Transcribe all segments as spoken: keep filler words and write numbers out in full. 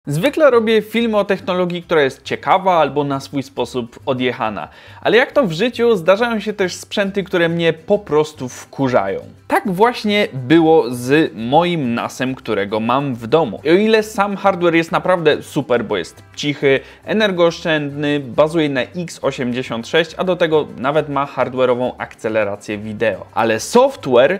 Zwykle robię filmy o technologii, która jest ciekawa albo na swój sposób odjechana. Ale jak to w życiu, zdarzają się też sprzęty, które mnie po prostu wkurzają. Tak właśnie było z moim nasem, którego mam w domu. I o ile sam hardware jest naprawdę super, bo jest cichy, energooszczędny, bazuje na X osiemdziesiąt sześć, a do tego nawet ma hardware'ową akcelerację wideo. Ale software...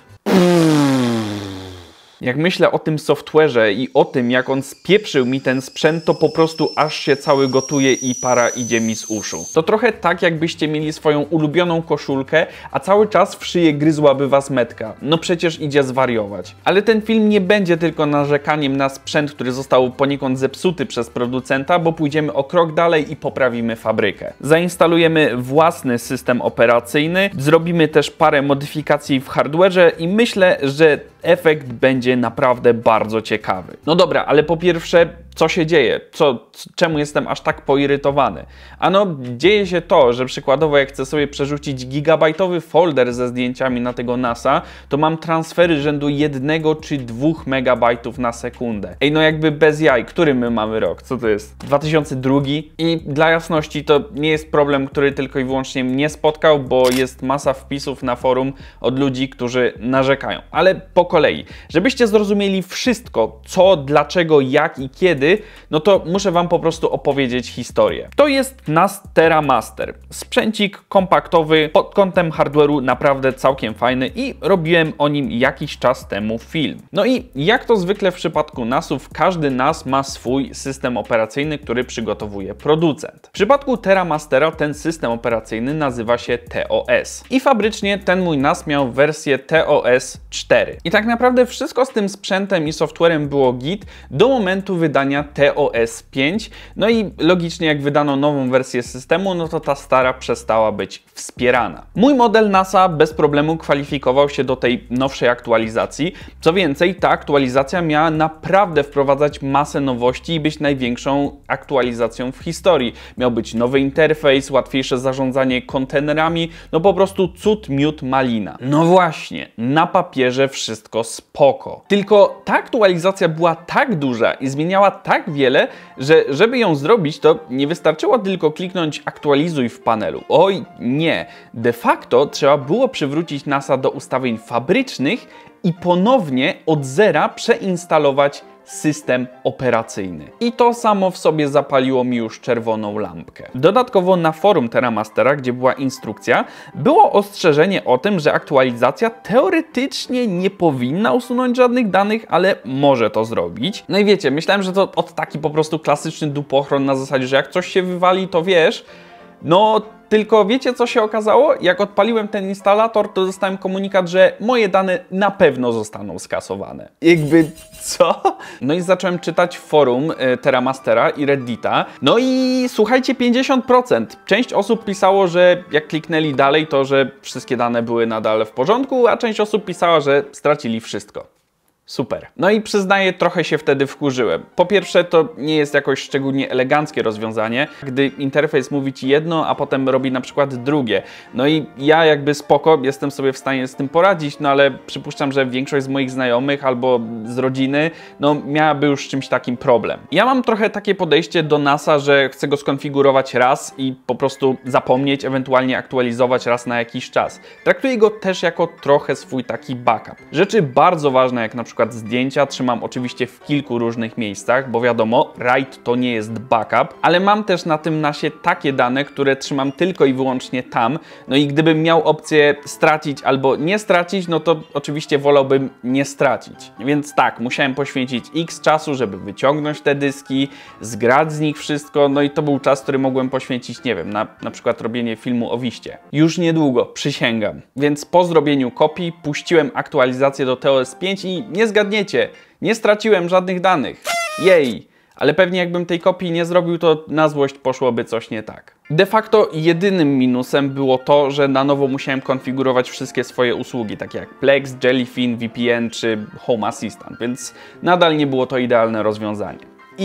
Jak myślę o tym software'ze i o tym, jak on spieprzył mi ten sprzęt, to po prostu aż się cały gotuje i para idzie mi z uszu. To trochę tak, jakbyście mieli swoją ulubioną koszulkę, a cały czas w szyję gryzłaby was metka. No przecież idzie zwariować. Ale ten film nie będzie tylko narzekaniem na sprzęt, który został poniekąd zepsuty przez producenta, bo pójdziemy o krok dalej i poprawimy fabrykę. Zainstalujemy własny system operacyjny, zrobimy też parę modyfikacji w hardware'ze i myślę, że efekt będzie naprawdę bardzo ciekawy. No dobra, ale po pierwsze, co się dzieje? Co, czemu jestem aż tak poirytowany? Ano, dzieje się to, że przykładowo jak chcę sobie przerzucić gigabajtowy folder ze zdjęciami na tego NASA, to mam transfery rzędu jednego czy dwóch megabajtów na sekundę. Ej, no jakby bez jaj, który my mamy rok? Co to jest? dwa tysiące drugi? I dla jasności to nie jest problem, który tylko i wyłącznie mnie spotkał, bo jest masa wpisów na forum od ludzi, którzy narzekają. Ale po kolei, żebyście zrozumieli wszystko, co, dlaczego, jak i kiedy, no to muszę wam po prostu opowiedzieć historię. To jest nas TerraMaster. Sprzęcik kompaktowy, pod kątem hardware'u naprawdę całkiem fajny i robiłem o nim jakiś czas temu film. No i jak to zwykle w przypadku nasów, każdy nas ma swój system operacyjny, który przygotowuje producent. W przypadku TerraMastera ten system operacyjny nazywa się T O S. I fabrycznie ten mój nas miał wersję T O S cztery. I tak naprawdę wszystko z tym sprzętem i softwarem było git do momentu wydania T O S pięć, no i logicznie jak wydano nową wersję systemu, no to ta stara przestała być wspierana. Mój model NASA bez problemu kwalifikował się do tej nowszej aktualizacji. Co więcej, ta aktualizacja miała naprawdę wprowadzać masę nowości i być największą aktualizacją w historii. Miał być nowy interfejs, łatwiejsze zarządzanie kontenerami, no po prostu cud, miód, malina. No właśnie, na papierze wszystko spoko. Tylko ta aktualizacja była tak duża i zmieniała tak wiele, że żeby ją zrobić, to nie wystarczyło tylko kliknąć aktualizuj w panelu. Oj nie, de facto trzeba było przywrócić NASA do ustawień fabrycznych i ponownie od zera przeinstalować system operacyjny. I to samo w sobie zapaliło mi już czerwoną lampkę. Dodatkowo na forum TerraMastera, gdzie była instrukcja, było ostrzeżenie o tym, że aktualizacja teoretycznie nie powinna usunąć żadnych danych, ale może to zrobić. No i wiecie, myślałem, że to od taki po prostu klasyczny dupochron na zasadzie, że jak coś się wywali, to wiesz. No, tylko wiecie, co się okazało? Jak odpaliłem ten instalator, to dostałem komunikat, że moje dane na pewno zostaną skasowane. Jakby co? No i zacząłem czytać forum y, TerraMastera i Reddita. No i słuchajcie, pięćdziesiąt procent. Część osób pisało, że jak kliknęli dalej, to że wszystkie dane były nadal w porządku, a część osób pisała, że stracili wszystko. Super. No i przyznaję, trochę się wtedy wkurzyłem. Po pierwsze, to nie jest jakoś szczególnie eleganckie rozwiązanie, gdy interfejs mówi ci jedno, a potem robi na przykład drugie. No i ja jakby spoko, jestem sobie w stanie z tym poradzić, no ale przypuszczam, że większość z moich znajomych albo z rodziny, no miałaby już z czymś takim problem. Ja mam trochę takie podejście do NASA, że chcę go skonfigurować raz i po prostu zapomnieć, ewentualnie aktualizować raz na jakiś czas. Traktuję go też jako trochę swój taki backup. Rzeczy bardzo ważne, jak na przykład przykład zdjęcia trzymam oczywiście w kilku różnych miejscach, bo wiadomo, RAID to nie jest backup, ale mam też na tym nasie takie dane, które trzymam tylko i wyłącznie tam. No i gdybym miał opcję stracić albo nie stracić, no to oczywiście wolałbym nie stracić. Więc tak, musiałem poświęcić X czasu, żeby wyciągnąć te dyski, zgrać z nich wszystko, no i to był czas, który mogłem poświęcić, nie wiem, na, na przykład robienie filmu o Wiście. Już niedługo, przysięgam. Więc po zrobieniu kopii puściłem aktualizację do T O S pięć i nie zgadniecie, nie straciłem żadnych danych. Jej! Ale pewnie jakbym tej kopii nie zrobił, to na złość poszłoby coś nie tak. De facto jedynym minusem było to, że na nowo musiałem konfigurować wszystkie swoje usługi, takie jak Plex, Jellyfin, V P N czy Home Assistant, więc nadal nie było to idealne rozwiązanie. I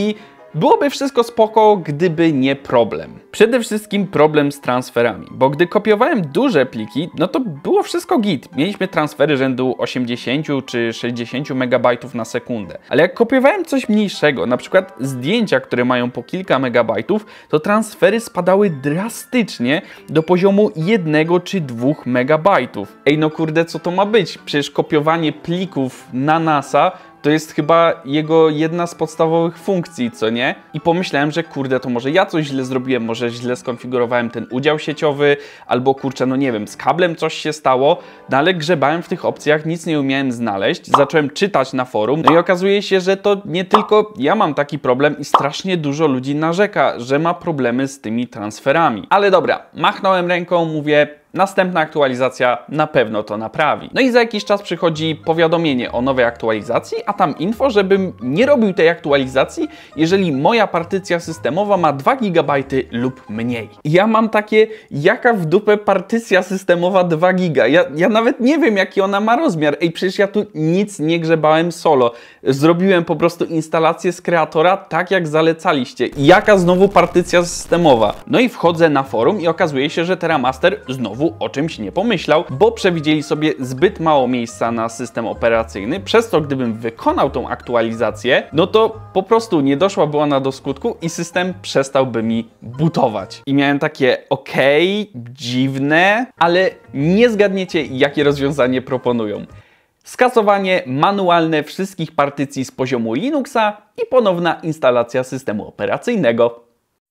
byłoby wszystko spoko, gdyby nie problem. Przede wszystkim problem z transferami, bo gdy kopiowałem duże pliki, no to było wszystko git. Mieliśmy transfery rzędu osiemdziesiąt czy sześćdziesiąt megabajtów na sekundę. Ale jak kopiowałem coś mniejszego, na przykład zdjęcia, które mają po kilka megabajtów, to transfery spadały drastycznie do poziomu jednego czy dwóch megabajtów. Ej, no kurde, co to ma być? Przecież kopiowanie plików na NASA to jest chyba jego jedna z podstawowych funkcji, co nie? I pomyślałem, że kurde, to może ja coś źle zrobiłem, może źle skonfigurowałem ten udział sieciowy, albo kurczę, no nie wiem, z kablem coś się stało, no ale grzebałem w tych opcjach, nic nie umiałem znaleźć, zacząłem czytać na forum, no i okazuje się, że to nie tylko ja mam taki problem i strasznie dużo ludzi narzeka, że ma problemy z tymi transferami. Ale dobra, machnąłem ręką, mówię, następna aktualizacja na pewno to naprawi. No i za jakiś czas przychodzi powiadomienie o nowej aktualizacji, a tam info, żebym nie robił tej aktualizacji, jeżeli moja partycja systemowa ma dwa gigabajty lub mniej. Ja mam takie, jaka w dupę partycja systemowa dwa giga? Ja, ja nawet nie wiem, jaki ona ma rozmiar. Ej, przecież ja tu nic nie grzebałem solo. Zrobiłem po prostu instalację z kreatora tak, jak zalecaliście. Jaka znowu partycja systemowa? No i wchodzę na forum i okazuje się, że Teramaster znowu o czymś nie pomyślał, bo przewidzieli sobie zbyt mało miejsca na system operacyjny, przez co gdybym wykonał tą aktualizację, no to po prostu nie doszłaby ona do skutku i system przestałby mi bootować. I miałem takie, okej, okay, dziwne, ale nie zgadniecie, jakie rozwiązanie proponują. Skasowanie manualne wszystkich partycji z poziomu Linuxa i ponowna instalacja systemu operacyjnego.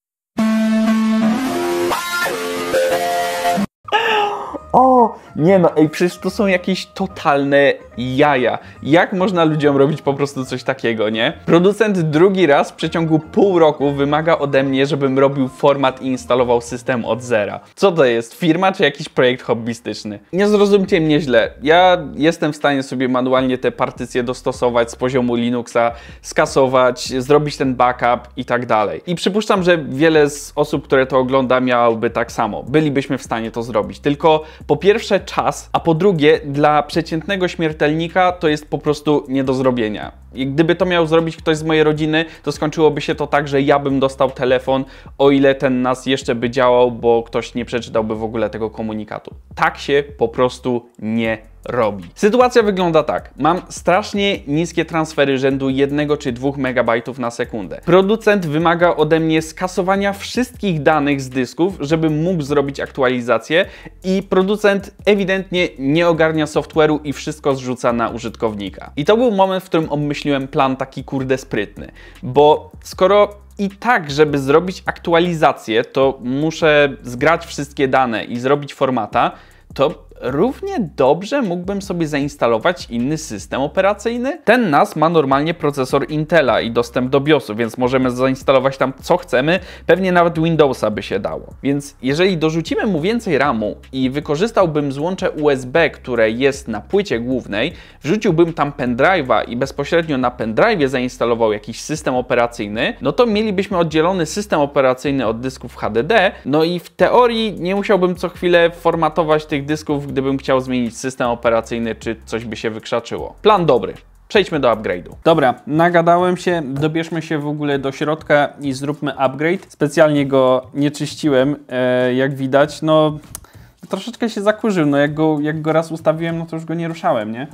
O, nie no, ej, przecież to są jakieś totalne jaja. Jak można ludziom robić po prostu coś takiego, nie? Producent drugi raz w przeciągu pół roku wymaga ode mnie, żebym robił format i instalował system od zera. Co to jest? Firma czy jakiś projekt hobbystyczny? Nie zrozumcie mnie źle. Ja jestem w stanie sobie manualnie te partycje dostosować z poziomu Linuxa, skasować, zrobić ten backup i tak dalej. I przypuszczam, że wiele z osób, które to ogląda, miałoby tak samo. Bylibyśmy w stanie to zrobić. Tylko po pierwsze czas, a po drugie dla przeciętnego śmiertelnika to jest po prostu nie do zrobienia. I gdyby to miał zrobić ktoś z mojej rodziny, to skończyłoby się to tak, że ja bym dostał telefon, o ile ten N A S jeszcze by działał, bo ktoś nie przeczytałby w ogóle tego komunikatu. Tak się po prostu nie robi. Sytuacja wygląda tak. Mam strasznie niskie transfery rzędu jednego czy dwóch megabajtów na sekundę. Producent wymaga ode mnie skasowania wszystkich danych z dysków, żebym mógł zrobić aktualizację i producent ewidentnie nie ogarnia software'u i wszystko zrzuca na użytkownika. I to był moment, w którym obmyśliłem plan taki kurde sprytny, bo skoro i tak, żeby zrobić aktualizację, to muszę zgrać wszystkie dane i zrobić formata, to równie dobrze mógłbym sobie zainstalować inny system operacyjny. Ten N A S ma normalnie procesor Intela i dostęp do BIOSu, więc możemy zainstalować tam co chcemy, pewnie nawet Windowsa by się dało. Więc jeżeli dorzucimy mu więcej ramu i wykorzystałbym złącze U S B, które jest na płycie głównej, wrzuciłbym tam pendrive'a i bezpośrednio na pendrive'ie zainstalował jakiś system operacyjny, no to mielibyśmy oddzielony system operacyjny od dysków H D D, no i w teorii nie musiałbym co chwilę formatować tych dysków, gdybym chciał zmienić system operacyjny, czy coś by się wykrzaczyło. Plan dobry. Przejdźmy do upgrade'u. Dobra, nagadałem się, dobierzmy się w ogóle do środka i zróbmy upgrade. Specjalnie go nie czyściłem, e, jak widać, no troszeczkę się zakurzył, no jak go, jak go raz ustawiłem, no to już go nie ruszałem, nie?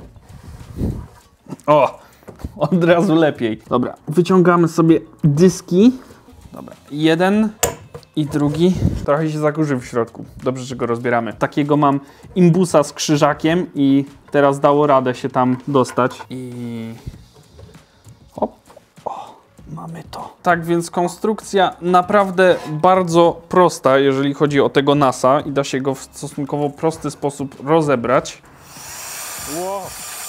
O, od razu lepiej. Dobra, wyciągamy sobie dyski. Dobra, jeden i drugi. Trochę się zakurzył w środku. Dobrze, że go rozbieramy. Takiego mam imbusa z krzyżakiem i teraz dało radę się tam dostać. I hop. O, mamy to. Tak więc konstrukcja naprawdę bardzo prosta, jeżeli chodzi o tego nasa i da się go w stosunkowo prosty sposób rozebrać. Wow.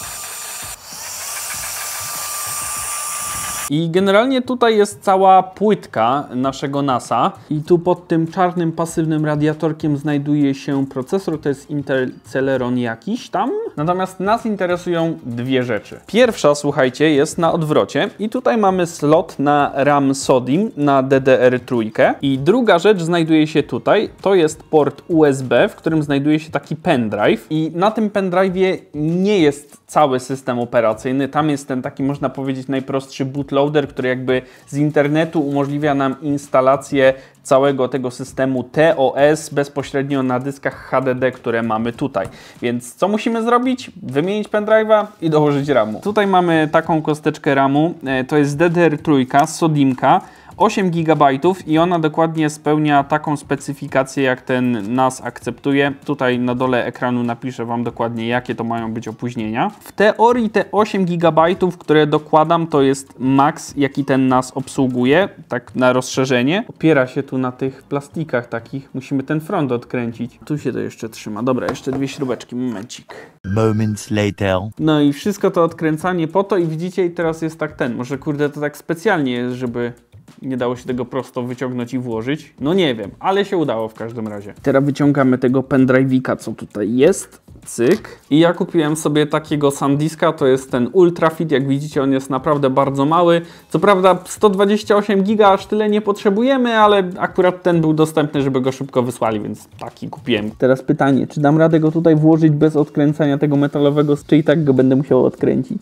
I generalnie tutaj jest cała płytka naszego nasa i tu pod tym czarnym pasywnym radiatorkiem znajduje się procesor, to jest Intel Celeron jakiś tam. Natomiast nas interesują dwie rzeczy. Pierwsza, słuchajcie, jest na odwrocie i tutaj mamy slot na RAM SODIMM na D D R trzy. I druga rzecz znajduje się tutaj, to jest port U S B, w którym znajduje się taki pendrive i na tym pendrive'ie nie jest cały system operacyjny, tam jest ten taki, można powiedzieć, najprostszy bootloader bootloader, który jakby z internetu umożliwia nam instalację całego tego systemu T O S bezpośrednio na dyskach H D D, które mamy tutaj. Więc co musimy zrobić? Wymienić pendrive'a i dołożyć ramu. Tutaj mamy taką kosteczkę ramu, to jest D D R trzy, Sodimka, osiem gigabajtów i ona dokładnie spełnia taką specyfikację, jak ten N A S akceptuje. Tutaj na dole ekranu napiszę Wam dokładnie, jakie to mają być opóźnienia. W teorii te osiem gigabajtów, które dokładam, to jest maks, jaki ten N A S obsługuje, tak na rozszerzenie. Opiera się tu na tych plastikach takich. Musimy ten front odkręcić. Tu się to jeszcze trzyma. Dobra, jeszcze dwie śrubeczki, momencik. Moments later. No i wszystko to odkręcanie po to i widzicie, i teraz jest tak ten. Może kurde to tak specjalnie jest, żeby nie dało się tego prosto wyciągnąć i włożyć. No nie wiem, ale się udało w każdym razie. Teraz wyciągamy tego pendrive'ika, co tutaj jest. Cyk. I ja kupiłem sobie takiego SanDiska, to jest ten Ultrafit. Jak widzicie, on jest naprawdę bardzo mały. Co prawda sto dwadzieścia osiem giga, aż tyle nie potrzebujemy, ale akurat ten był dostępny, żeby go szybko wysłali, więc taki kupiłem. Teraz pytanie, czy dam radę go tutaj włożyć bez odkręcania tego metalowego, czy i tak go będę musiał odkręcić?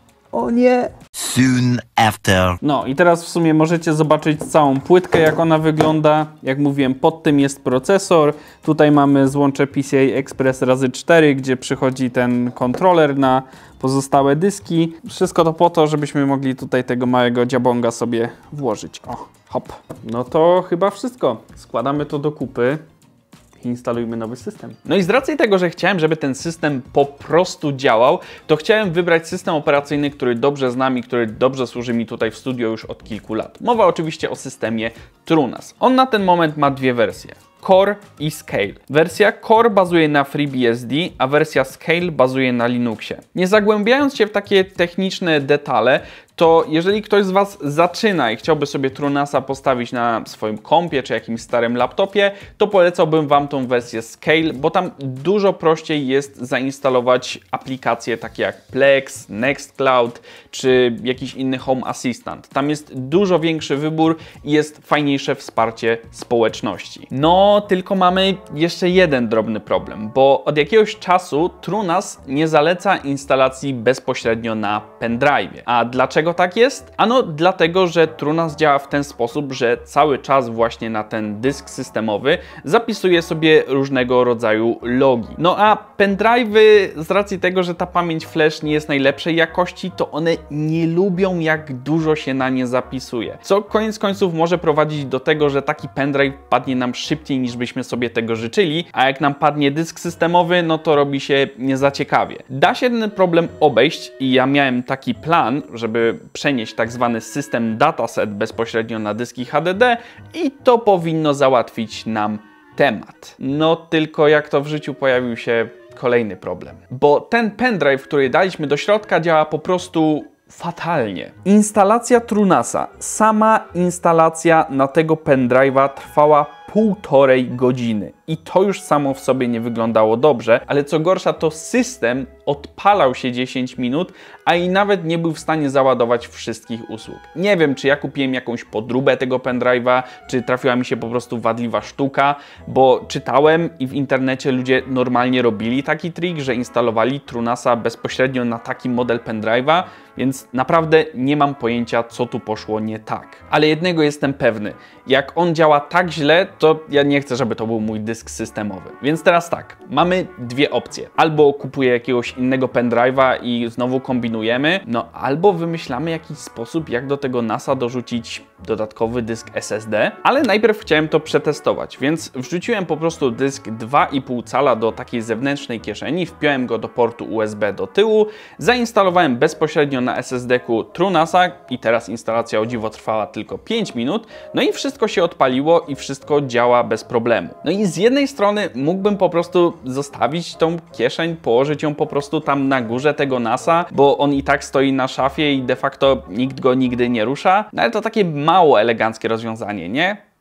O nie! Soon after. No i teraz w sumie możecie zobaczyć całą płytkę, jak ona wygląda. Jak mówiłem, pod tym jest procesor. Tutaj mamy złącze P C I Express razy cztery, gdzie przychodzi ten kontroler na pozostałe dyski. Wszystko to po to, żebyśmy mogli tutaj tego małego dziabonga sobie włożyć. O, hop. No to chyba wszystko. Składamy to do kupy. Instalujmy nowy system. No i z racji tego, że chciałem, żeby ten system po prostu działał, to chciałem wybrać system operacyjny, który dobrze znam i który dobrze służy mi tutaj w studio już od kilku lat. Mowa oczywiście o systemie TrueNAS. On na ten moment ma dwie wersje. Core i Scale. Wersja Core bazuje na FreeBSD, a wersja Scale bazuje na Linuxie. Nie zagłębiając się w takie techniczne detale, to jeżeli ktoś z Was zaczyna i chciałby sobie TrueNASa postawić na swoim kompie czy jakimś starym laptopie, to polecałbym Wam tą wersję Scale, bo tam dużo prościej jest zainstalować aplikacje takie jak Plex, Nextcloud czy jakiś inny Home Assistant. Tam jest dużo większy wybór i jest fajniejsze wsparcie społeczności. No, tylko mamy jeszcze jeden drobny problem, bo od jakiegoś czasu TrueNAS nie zaleca instalacji bezpośrednio na pendrive'ie. A dlaczego tak jest? Ano dlatego, że TrueNAS działa w ten sposób, że cały czas właśnie na ten dysk systemowy zapisuje sobie różnego rodzaju logi. No a pendrive'y z racji tego, że ta pamięć flash nie jest najlepszej jakości, to one nie lubią, jak dużo się na nie zapisuje. Co koniec końców może prowadzić do tego, że taki pendrive padnie nam szybciej niż byśmy sobie tego życzyli, a jak nam padnie dysk systemowy, no to robi się nie za ciekawie. Da się ten problem obejść i ja miałem taki plan, żeby przenieść tak zwany system dataset bezpośrednio na dyski H D D i to powinno załatwić nam temat. No tylko jak to w życiu pojawił się kolejny problem. Bo ten pendrive, który daliśmy do środka, działa po prostu fatalnie. Instalacja TrueNASa, sama instalacja na tego pendrive'a trwała półtorej godziny. I to już samo w sobie nie wyglądało dobrze, ale co gorsza, to system odpalał się dziesięć minut, a i nawet nie był w stanie załadować wszystkich usług. Nie wiem, czy ja kupiłem jakąś podróbę tego pendrive'a, czy trafiła mi się po prostu wadliwa sztuka, bo czytałem i w internecie ludzie normalnie robili taki trik, że instalowali TrueNASa bezpośrednio na taki model pendrive'a, więc naprawdę nie mam pojęcia, co tu poszło nie tak. Ale jednego jestem pewny, jak on działa tak źle, to ja nie chcę, żeby to był mój dysk systemowy. Więc teraz tak, mamy dwie opcje. Albo kupuję jakiegoś innego pendrive'a i znowu kombinujemy, no albo wymyślamy jakiś sposób, jak do tego NASa dorzucić dodatkowy dysk S S D, ale najpierw chciałem to przetestować, więc wrzuciłem po prostu dysk dwa i pół cala do takiej zewnętrznej kieszeni, wpiąłem go do portu U S B do tyłu, zainstalowałem bezpośrednio na S S D-ku TrueNASa i teraz instalacja o dziwo trwała tylko pięć minut, no i wszystko się odpaliło i wszystko działa bez problemu. No i z jednej strony mógłbym po prostu zostawić tą kieszeń, położyć ją po prostu tam na górze tego NASa, bo on i tak stoi na szafie i de facto nikt go nigdy nie rusza, no ale to takie mało eleganckie rozwiązanie, nie?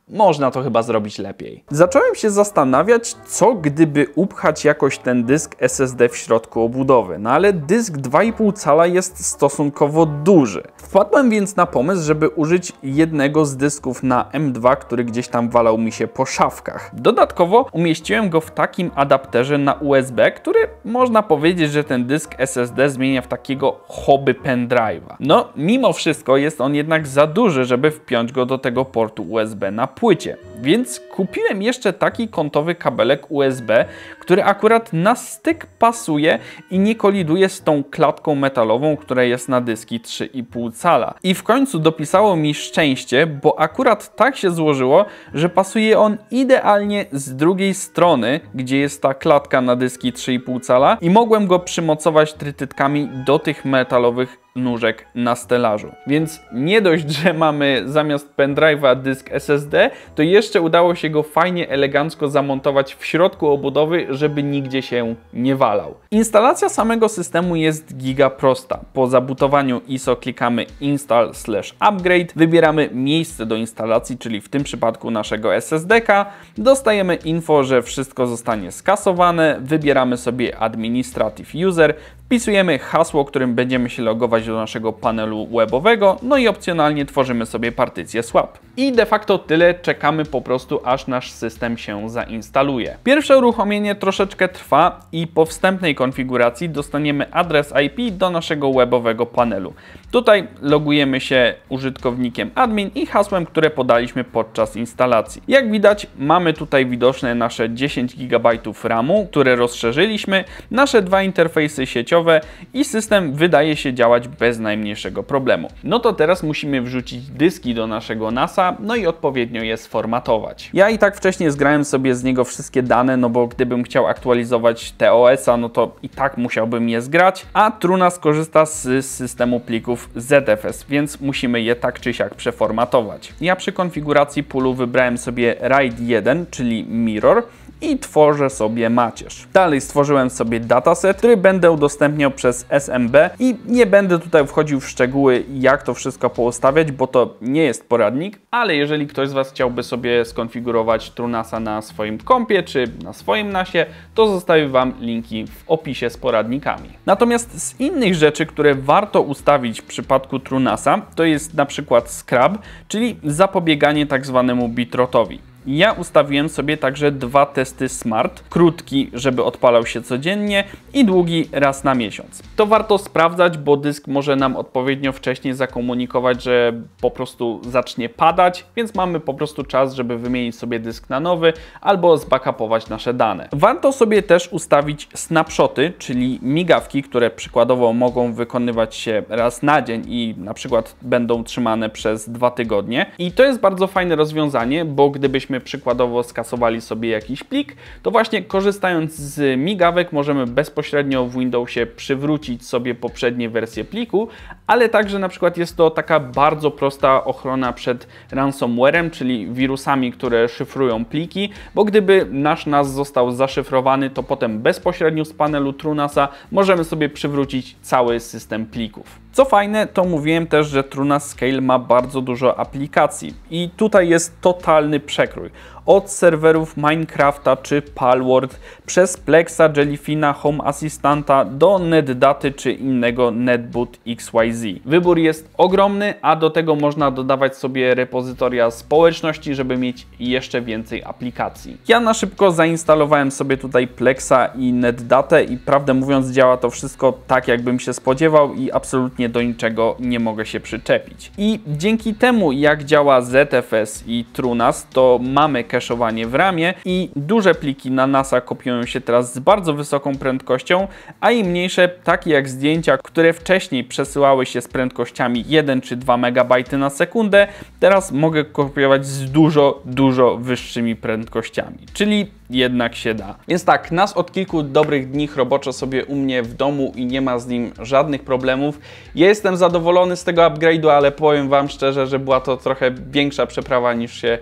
można to chyba zrobić lepiej. Zacząłem się zastanawiać, co gdyby upchać jakoś ten dysk S S D w środku obudowy, no ale dysk dwa i pół cala jest stosunkowo duży. Wpadłem więc na pomysł, żeby użyć jednego z dysków na M dwa, który gdzieś tam walał mi się po szafkach. Dodatkowo umieściłem go w takim adapterze na U S B, który można powiedzieć, że ten dysk S S D zmienia w takiego hobby pendrive'a. No, mimo wszystko jest on jednak za duży, żeby wpiąć go do tego portu U S B na płycie. Więc kupiłem jeszcze taki kątowy kabelek U S B, który akurat na styk pasuje i nie koliduje z tą klatką metalową, która jest na dyski trzy i pół cala. I w końcu dopisało mi szczęście, bo akurat tak się złożyło, że pasuje on idealnie z drugiej strony, gdzie jest ta klatka na dyski trzy i pół cala i mogłem go przymocować trytytkami do tych metalowych nóżek na stelażu. Więc nie dość, że mamy zamiast pendrive'a dysk S S D, to jeszcze udało się go fajnie, elegancko zamontować w środku obudowy, żeby nigdzie się nie walał. Instalacja samego systemu jest giga prosta. Po zabutowaniu I S O klikamy install slash upgrade, wybieramy miejsce do instalacji, czyli w tym przypadku naszego S S D ka, dostajemy info, że wszystko zostanie skasowane, wybieramy sobie administrative user, wpisujemy hasło, którym będziemy się logować do naszego panelu webowego, no i opcjonalnie tworzymy sobie partycję swap. I de facto tyle, czekamy po prostu, aż nasz system się zainstaluje. Pierwsze uruchomienie troszeczkę trwa i po wstępnej konfiguracji dostaniemy adres I P do naszego webowego panelu. Tutaj logujemy się użytkownikiem admin i hasłem, które podaliśmy podczas instalacji. Jak widać, mamy tutaj widoczne nasze dziesięć gigabajtów ramu, które rozszerzyliśmy, nasze dwa interfejsy sieciowe i system wydaje się działać bez najmniejszego problemu. No to teraz musimy wrzucić dyski do naszego nasa, no i odpowiednio je sformatować. Ja i tak wcześniej zgrałem sobie z niego wszystkie dane, no bo gdybym chciał aktualizować T O S a, no to i tak musiałbym je zgrać, a TrueNAS korzysta z systemu plików Z F S, więc musimy je tak czy siak przeformatować. Ja przy konfiguracji poolu wybrałem sobie RAID jeden, czyli mirror, i tworzę sobie macierz. Dalej stworzyłem sobie dataset, który będę udostępniał przez S M B i nie będę tutaj wchodził w szczegóły, jak to wszystko poustawiać, bo to nie jest poradnik, ale jeżeli ktoś z Was chciałby sobie skonfigurować TrueNASa na swoim kompie czy na swoim nasie, to zostawię Wam linki w opisie z poradnikami. Natomiast z innych rzeczy, które warto ustawić w przypadku TrueNASa, to jest na przykład scrub, czyli zapobieganie tak zwanemu bitrotowi. Ja ustawiłem sobie także dwa testy smart, krótki, żeby odpalał się codziennie i długi raz na miesiąc. To warto sprawdzać, bo dysk może nam odpowiednio wcześniej zakomunikować, że po prostu zacznie padać, więc mamy po prostu czas, żeby wymienić sobie dysk na nowy albo zbackupować nasze dane. Warto sobie też ustawić snapshoty, czyli migawki, które przykładowo mogą wykonywać się raz na dzień i na przykład będą trzymane przez dwa tygodnie. I to jest bardzo fajne rozwiązanie, bo gdybyśmy przykładowo skasowali sobie jakiś plik, to właśnie korzystając z migawek możemy bezpośrednio w Windowsie przywrócić sobie poprzednie wersje pliku, ale także na przykład jest to taka bardzo prosta ochrona przed ransomwarem, czyli wirusami, które szyfrują pliki, bo gdyby nasz NAS został zaszyfrowany, to potem bezpośrednio z panelu TrueNASa możemy sobie przywrócić cały system plików. Co fajne, to mówiłem też, że TrueNAS Scale ma bardzo dużo aplikacji i tutaj jest totalny przekrój. Od serwerów Minecrafta czy Palworld, przez Plexa, Jellyfina, Home Assistanta do NetDaty czy innego NetBoot X Y Z. Wybór jest ogromny, a do tego można dodawać sobie repozytoria społeczności, żeby mieć jeszcze więcej aplikacji. Ja na szybko zainstalowałem sobie tutaj Plexa i NetDatę i prawdę mówiąc działa to wszystko tak, jakbym się spodziewał i absolutnie do niczego nie mogę się przyczepić. I dzięki temu, jak działa Z F S i TrueNAS, to mamy cache'owanie w ramie i duże pliki na nasa kopiują się teraz z bardzo wysoką prędkością, a i mniejsze, takie jak zdjęcia, które wcześniej przesyłały się z prędkościami jeden czy dwa megabajty na sekundę, teraz mogę kopiować z dużo, dużo wyższymi prędkościami, czyli jednak się da. Więc tak, NAS od kilku dobrych dni roboczo sobie u mnie w domu i nie ma z nim żadnych problemów. Ja jestem zadowolony z tego upgrade'u, ale powiem Wam szczerze, że była to trochę większa przeprawa niż się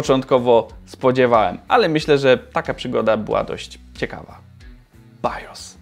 początkowo spodziewałem. Ale myślę, że taka przygoda była dość ciekawa. BIOS.